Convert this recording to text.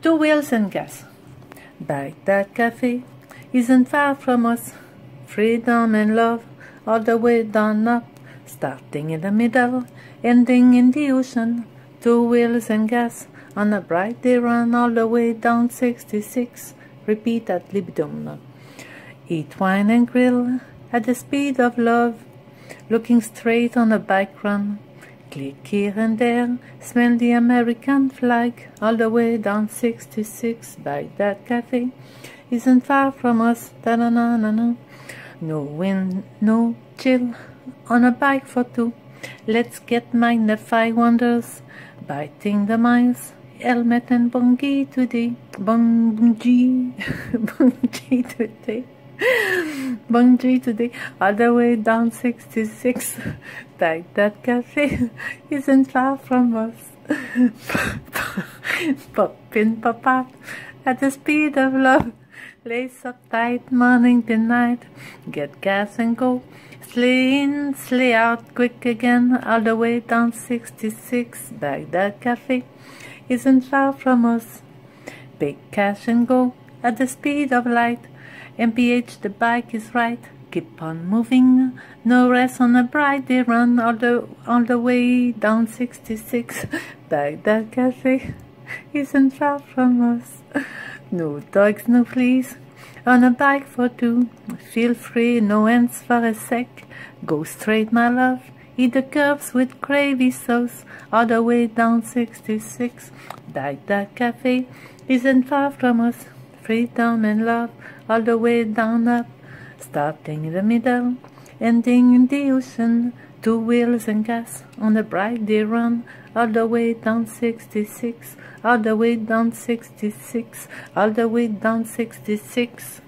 Two wheels and gas. Baghdad Cafe isn't far from us. Freedom and love all the way down up, starting in the middle, ending in the ocean. Two wheels and gas on a bright day run all the way down 66. Repeat at libidum. Eat wine and grill at the speed of love, looking straight on a bike run. Click here and there, smell the American flag all the way down 66. Baghdad Cafe isn't far from us. Da-na-na-na-na. No wind, no chill, on a bike for two. Let's get magnify wonders, biting the miles. Helmet and bungee today, bungee, bungee today. Bungee today, all the way down 66. Baghdad Cafe isn't far from us. Pop in, pop out, at the speed of love. Lace up tight, morning to night. Get gas and go. Slay in, slay out, quick again, all the way down 66. Baghdad Cafe isn't far from us. Big cash and go, at the speed of light. MPH, the bike is right. Keep on moving, no rest on a bright day run all the way down 66. Baghdad Cafe isn't far from us. No dogs, no fleas, on a bike for two. Feel free, no ends for a sec. Go straight, my love. Eat the curves with gravy sauce all the way down 66. Baghdad Cafe isn't far from us. Freedom and love all the way down up, starting in the middle, ending in the ocean. Two wheels and gas on a bright day run all the way down 66. All the way down 66. All the way down 66.